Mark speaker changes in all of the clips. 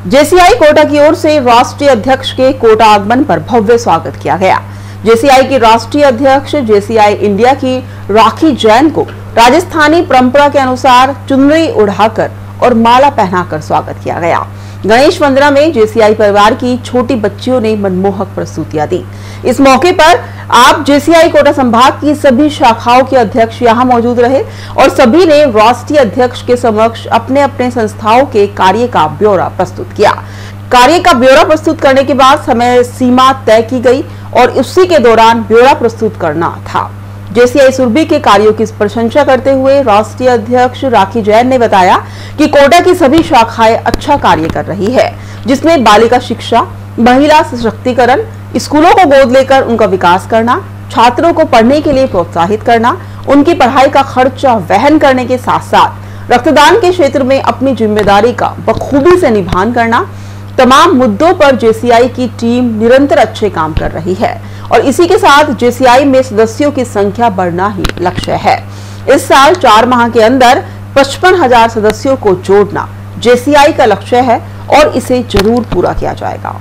Speaker 1: JCI Kota की ओर से राष्ट्रीय अध्यक्ष के कोटा आगमन पर भव्य स्वागत किया गया। जेसीआई की राष्ट्रीय अध्यक्ष जेसीआई इंडिया की राखी जैन को राजस्थानी परंपरा के अनुसार चुनरी उड़ाकर और माला पहनाकर स्वागत किया गया। गणेश वंदना में जेसीआई परिवार की छोटी बच्चियों ने मनमोहक प्रस्तुतियां दी। इस मौके पर आप जेसीआई कोटा संभाग की सभी शाखाओं के अध्यक्ष यहां मौजूद रहे और सभी ने राष्ट्रीय अध्यक्ष के समक्ष अपने अपने संस्थाओं के कार्य का ब्यौरा प्रस्तुत किया। कार्य का ब्यौरा प्रस्तुत करने के बाद समय सीमा तय की गई और उसी के दौरान ब्यौरा प्रस्तुत करना था। जेसीआई सुरभि के कार्यों की प्रशंसा करते हुए राष्ट्रीय अध्यक्ष राखी जैन ने बताया कि कोटा की सभी शाखाएं अच्छा कार्य कर रही है, जिसमें बालिका शिक्षा, महिला सशक्तिकरण, स्कूलों को गोद लेकर उनका विकास करना, छात्रों को पढ़ने के लिए प्रोत्साहित करना, उनकी पढ़ाई का खर्चा वहन करने के साथ साथ रक्तदान के क्षेत्र में अपनी जिम्मेदारी का बखूबी से निभान करना, तमाम मुद्दों पर जेसीआई की टीम निरंतर अच्छे काम कर रही है और इसी के साथ जेसीआई में सदस्यों की संख्या बढ़ना ही लक्ष्य है। इस साल 4 माह के अंदर 55,000 सदस्यों को जोड़ना जेसीआई का लक्ष्य है और इसे जरूर पूरा किया जाएगा।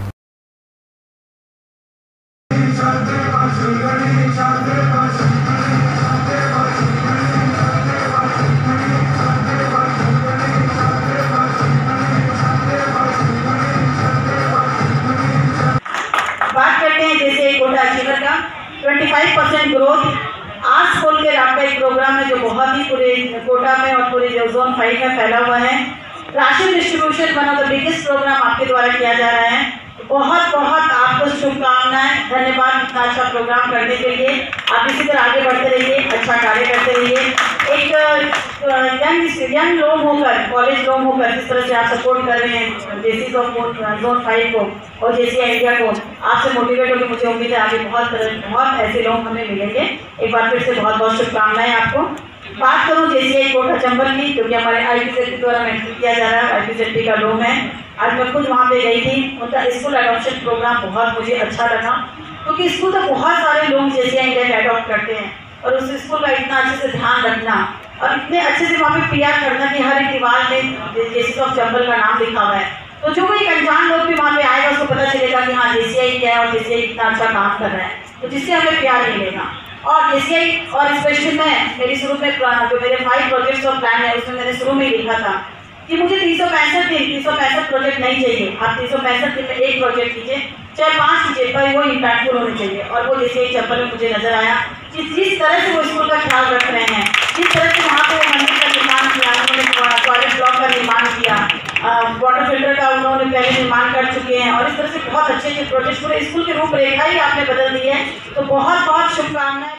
Speaker 2: बात करते हैं जेसीआई कोटा अचीवर का 25% ग्रोथ आज खोल के आपका एक प्रोग्राम है जो बहुत ही पूरे कोटा में और पूरे जोन 5 में फैला हुआ है। Ration distribution one of the biggest program आपके द्वारा किया जा रहा है। बहुत बहुत आपको शुभकामनाएं, धन्यवाद इतना अच्छा प्रोग्राम करने के लिए। आप इसी तरह आगे बढ़ते रहिए, अच्छा कार्य करते रहिए। एक यंग लोग होकर, कॉलेज लोग होकर जिस तरह से आप सपोर्ट कर रहे हैं जेसी ऑफ जोन 5 को और जेसीआई इंडिया को, आपसे मोटिवेट होकर मुझे उम्मीद है आगे बहुत ऐसे लोग हमें मिलेंगे। एक बार फिर से बहुत बहुत शुभकामनाएं आपको। बात करूँ जेसीआई कोटा चंबल की, क्योंकि हमारे आईपीसीएसटी द्वारा मेंशन किया जा रहा है, आईपीसीएसटी का लोग है। आज मैं खुद वहाँ पे गई थी, उनका स्कूल अडॉप्शन प्रोग्राम बहुत मुझे अच्छा लगा, क्योंकि स्कूल तो बहुत सारे लोग जेसीआई इंडिया अडॉप्ट करते हैं और उस स्कूल का इतना अच्छे से ध्यान रखना और इतने अच्छे से वहाँ पे पीआर करना कि हर एक दीवार में जेसी ऑफ चंबल का नाम लिखा हुआ है। तो जो कोई अनजान लोग भी वहाँ पे आएगा उसको पता चलेगा कि हाँ जेसीआई क्या है और जेसीआई कितना अच्छा काम कर रहा है, तो जिससे हमें प्यार मिलेगा। और जेसीआई और स्पेशली मैं मेरी शुरू में जो मेरे 5 प्रोजेक्ट्स और प्लान है उसमें मैंने शुरू में ही लिखा था कि मुझे 365 प्रोजेक्ट नहीं चाहिए। आप 365 दिन में एक प्रोजेक्ट कीजिए, चाहे 5 कीजिए, पर वो इम्पैक्टफुल होने चाहिए। और वो जेसीआई चंबल में मुझे नजर आया कि जिस तरह से वो स्कूल का ख्याल रख रहे हैं, जिस तरह से वहाँ पे वो मंदिर का निर्माण किया, उन्होंने टॉयलेट ब्लॉक का निर्माण किया, वाटर फिल्टर का उन्होंने पहले निर्माण कर चुके हैं और इस तरह से बहुत अच्छे अच्छे प्रोजेक्ट पूरे स्कूल के रूपरेखा ही आपने बदल दी है। तो बहुत बहुत शुभकामनाएं।